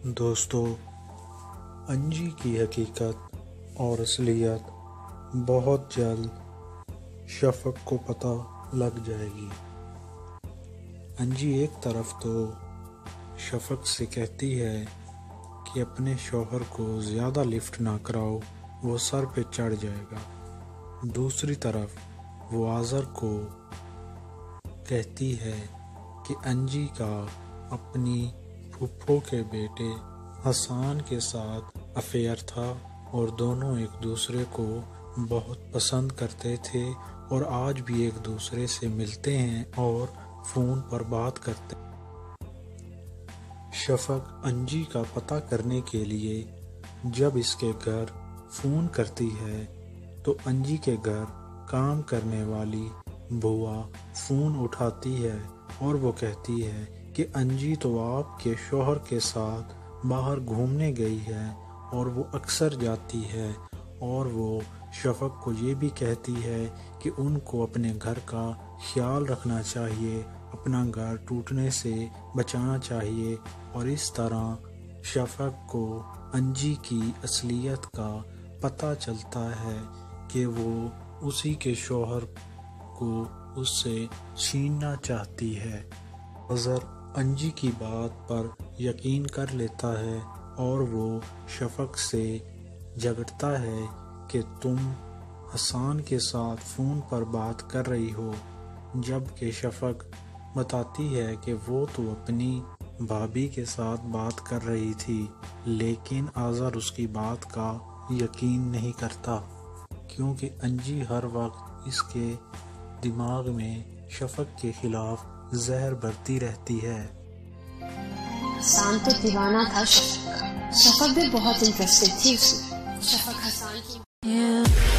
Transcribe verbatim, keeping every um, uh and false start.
दोस्तों, अंजी की हकीकत और असलियत बहुत जल्द शफक को पता लग जाएगी। अंजी एक तरफ तो शफक से कहती है कि अपने शौहर को ज़्यादा लिफ्ट ना कराओ, वो सर पे चढ़ जाएगा। दूसरी तरफ वो आज़र को कहती है कि अंजी का अपनी फूफो के बेटे हसन के साथ अफेयर था और दोनों एक दूसरे को बहुत पसंद करते थे और आज भी एक दूसरे से मिलते हैं और फ़ोन पर बात करते हैं। शफक अंजी का पता करने के लिए जब इसके घर फ़ोन करती है तो अंजी के घर काम करने वाली बुआ फ़ोन उठाती है और वो कहती है कि अंजी तो आपके शौहर के साथ बाहर घूमने गई है और वो अक्सर जाती है, और वो शफक को ये भी कहती है कि उनको अपने घर का ख्याल रखना चाहिए, अपना घर टूटने से बचाना चाहिए। और इस तरह शफक को अंजी की असलियत का पता चलता है कि वो उसी के शौहर को उससे छीनना चाहती है। अज़र अंजी की बात पर यकीन कर लेता है और वो शफक से झगड़ता है कि तुम हसन के साथ फ़ोन पर बात कर रही हो, जबकि शफक बताती है कि वो तो अपनी भाभी के साथ बात कर रही थी, लेकिन आज़र उसकी बात का यकीन नहीं करता क्योंकि अंजी हर वक्त इसके दिमाग में शफक के खिलाफ जहर भरती रहती है। हसन तो दीवाना था शफक का, शफक भी बहुत इंटरेस्टेड थी उसमें। शफक हसन की